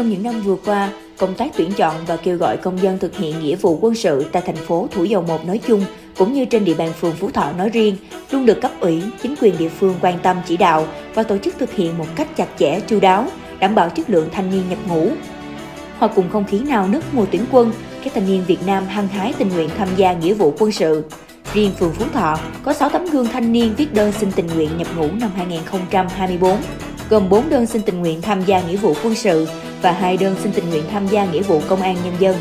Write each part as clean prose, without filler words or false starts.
Trong những năm vừa qua, công tác tuyển chọn và kêu gọi công dân thực hiện nghĩa vụ quân sự tại thành phố Thủ Dầu Một nói chung, cũng như trên địa bàn phường Phú Thọ nói riêng, luôn được cấp ủy, chính quyền địa phương quan tâm chỉ đạo và tổ chức thực hiện một cách chặt chẽ, chu đáo, đảm bảo chất lượng thanh niên nhập ngũ. Hoặc cùng không khí nao nức mùa tuyển quân, các thanh niên Việt Nam hăng hái tình nguyện tham gia nghĩa vụ quân sự. Riêng phường Phú Thọ có 6 tấm gương thanh niên viết đơn xin tình nguyện nhập ngũ năm 2024, gồm 4 đơn xin tình nguyện tham gia nghĩa vụ quân sự và 2 đơn xin tình nguyện tham gia nghĩa vụ công an nhân dân.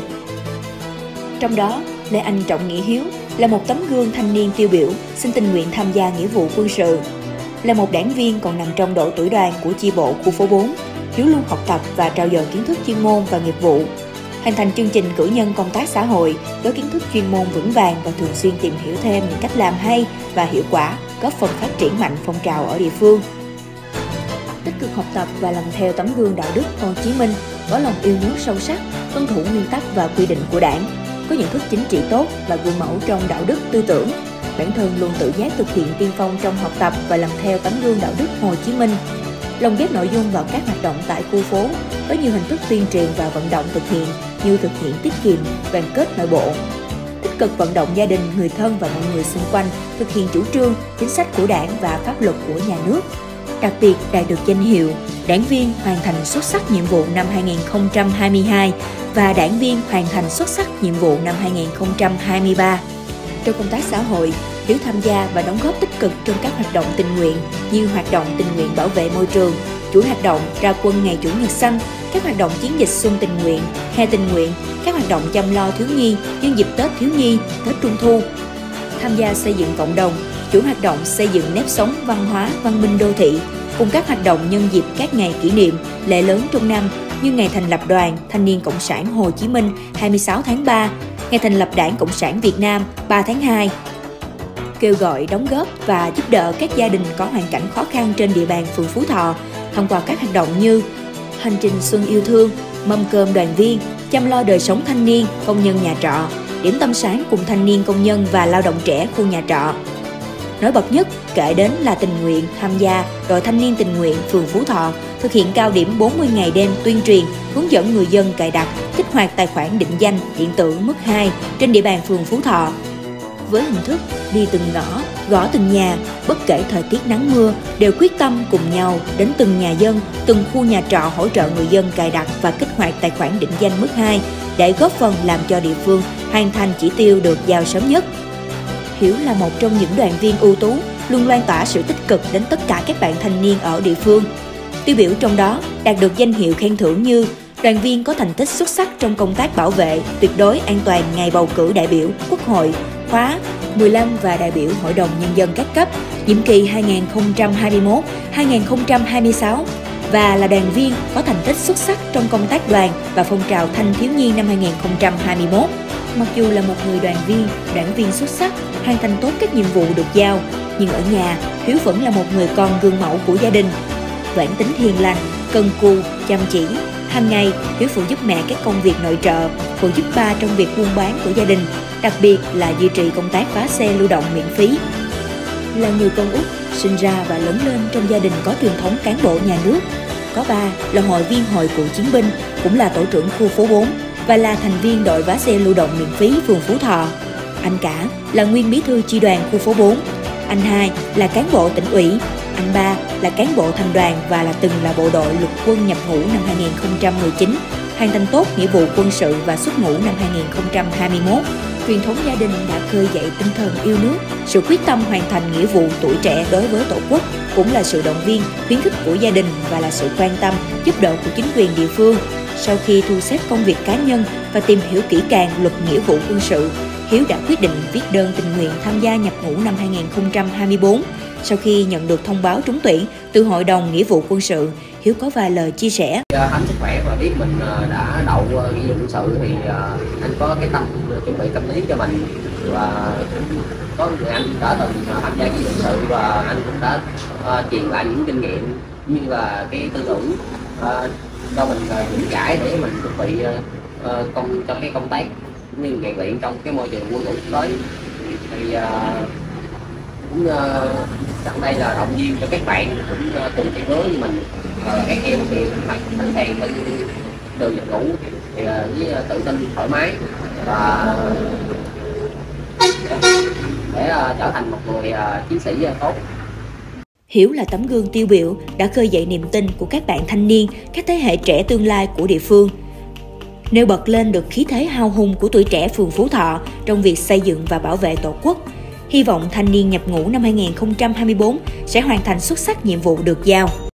Trong đó, Lê Anh Trọng Nghĩa Hiếu là một tấm gương thanh niên tiêu biểu xin tình nguyện tham gia nghĩa vụ quân sự. Là một đảng viên còn nằm trong độ tuổi đoàn của chi bộ khu phố 4, Hiếu luôn học tập và trau dồi kiến thức chuyên môn và nghiệp vụ, hoàn thành chương trình cử nhân công tác xã hội với kiến thức chuyên môn vững vàng và thường xuyên tìm hiểu thêm những cách làm hay và hiệu quả, góp phần phát triển mạnh phong trào ở địa phương. Tích cực học tập và làm theo tấm gương đạo đức Hồ Chí Minh, có lòng yêu nước sâu sắc, tuân thủ nguyên tắc và quy định của Đảng, có nhận thức chính trị tốt và gương mẫu trong đạo đức tư tưởng. Bản thân luôn tự giác thực hiện tiên phong trong học tập và làm theo tấm gương đạo đức Hồ Chí Minh. Lồng ghép nội dung vào các hoạt động tại khu phố với nhiều hình thức tuyên truyền và vận động thực hiện như thực hiện tiết kiệm, đoàn kết nội bộ. Tích cực vận động gia đình, người thân và mọi người xung quanh thực hiện chủ trương, chính sách của Đảng và pháp luật của nhà nước. Đặc biệt đạt được danh hiệu đảng viên hoàn thành xuất sắc nhiệm vụ năm 2022 và đảng viên hoàn thành xuất sắc nhiệm vụ năm 2023. Trong công tác xã hội, Hiếu tham gia và đóng góp tích cực trong các hoạt động tình nguyện như hoạt động tình nguyện bảo vệ môi trường, chuỗi hoạt động ra quân ngày Chủ nhật xanh, các hoạt động chiến dịch xuân tình nguyện, hè tình nguyện, các hoạt động chăm lo thiếu nhi nhân dịp Tết thiếu nhi, Tết Trung thu. Tham gia xây dựng cộng đồng, chuỗi hoạt động xây dựng nếp sống văn hóa, văn minh đô thị, cùng các hoạt động nhân dịp các ngày kỷ niệm, lễ lớn trong năm như ngày thành lập Đoàn Thanh niên Cộng sản Hồ Chí Minh 26 tháng 3, ngày thành lập Đảng Cộng sản Việt Nam 3 tháng 2. Kêu gọi đóng góp và giúp đỡ các gia đình có hoàn cảnh khó khăn trên địa bàn phường Phú Thọ thông qua các hoạt động như hành trình xuân yêu thương, mâm cơm đoàn viên, chăm lo đời sống thanh niên, công nhân nhà trọ, điểm tâm sáng cùng thanh niên công nhân và lao động trẻ khu nhà trọ. Nổi bật nhất kể đến là tình nguyện tham gia đội thanh niên tình nguyện phường Phú Thọ thực hiện cao điểm 40 ngày đêm tuyên truyền, hướng dẫn người dân cài đặt, kích hoạt tài khoản định danh điện tử mức 2 trên địa bàn phường Phú Thọ. Với hình thức đi từng ngõ, gõ từng nhà, bất kể thời tiết nắng mưa, đều quyết tâm cùng nhau đến từng nhà dân, từng khu nhà trọ hỗ trợ người dân cài đặt và kích hoạt tài khoản định danh mức 2 để góp phần làm cho địa phương hoàn thành chỉ tiêu được giao sớm nhất. Hiếu là một trong những đoàn viên ưu tú, luôn lan tỏa sự tích cực đến tất cả các bạn thanh niên ở địa phương. Tiêu biểu trong đó đạt được danh hiệu khen thưởng như đoàn viên có thành tích xuất sắc trong công tác bảo vệ tuyệt đối an toàn ngày bầu cử đại biểu Quốc hội khóa 15 và đại biểu Hội đồng Nhân dân các cấp, nhiệm kỳ 2021-2026 và là đoàn viên có thành tích xuất sắc trong công tác đoàn và phong trào thanh thiếu nhi năm 2021. Mặc dù là một người đoàn viên xuất sắc, hoàn thành tốt các nhiệm vụ được giao, nhưng ở nhà, Hiếu vẫn là một người con gương mẫu của gia đình. Bản tính hiền lành, cần cù, chăm chỉ. Hàng ngày, Hiếu phụ giúp mẹ các công việc nội trợ, phụ giúp ba trong việc buôn bán của gia đình, đặc biệt là duy trì công tác vá xe lưu động miễn phí. Là người con út, sinh ra và lớn lên trong gia đình có truyền thống cán bộ nhà nước. Có ba là hội viên hội cựu chiến binh, cũng là tổ trưởng khu phố 4 và là thành viên đội vá xe lưu động miễn phí phường Phú Thọ. Anh cả là nguyên bí thư chi đoàn khu phố 4. Anh hai là cán bộ tỉnh ủy. Anh ba là cán bộ thành đoàn và là từng là bộ đội lục quân nhập ngũ năm 2019, hoàn thành tốt nghĩa vụ quân sự và xuất ngũ năm 2021. Truyền thống gia đình đã khơi dậy tinh thần yêu nước, sự quyết tâm hoàn thành nghĩa vụ tuổi trẻ đối với Tổ quốc, cũng là sự động viên, khuyến khích của gia đình và là sự quan tâm, giúp đỡ của chính quyền địa phương. Sau khi thu xếp công việc cá nhân và tìm hiểu kỹ càng luật nghĩa vụ quân sự, Hiếu đã quyết định viết đơn tình nguyện tham gia nhập ngũ năm 2024. Sau khi nhận được thông báo trúng tuyển từ Hội đồng Nghĩa vụ Quân sự, Hiếu có vài lời chia sẻ. Anh sức khỏe và biết mình đã đậu nghĩa vụ quân sự thì anh có cái tâm chuẩn bị tâm lý cho mình, và có người anh đã từng tham gia nghĩa vụ quân sự và anh cũng đã truyền lại những kinh nghiệm như là cái tư tưởng cho mình vững chãi để mình chuẩn bị cho cái công tác cũng như rèn luyện trong cái môi trường quân ngũ tới. Thì cũng sẵn đây là động viên cho các bạn cũng cùng chạy với như mình, các em thì sẵn sàng đường nhập ngũ thì với tự tin thoải mái và để trở thành một người chiến sĩ tốt. Hiếu là tấm gương tiêu biểu đã khơi dậy niềm tin của các bạn thanh niên, các thế hệ trẻ tương lai của địa phương. Nêu bật lên được khí thế hào hùng của tuổi trẻ phường Phú Thọ trong việc xây dựng và bảo vệ Tổ quốc. Hy vọng thanh niên nhập ngũ năm 2024 sẽ hoàn thành xuất sắc nhiệm vụ được giao.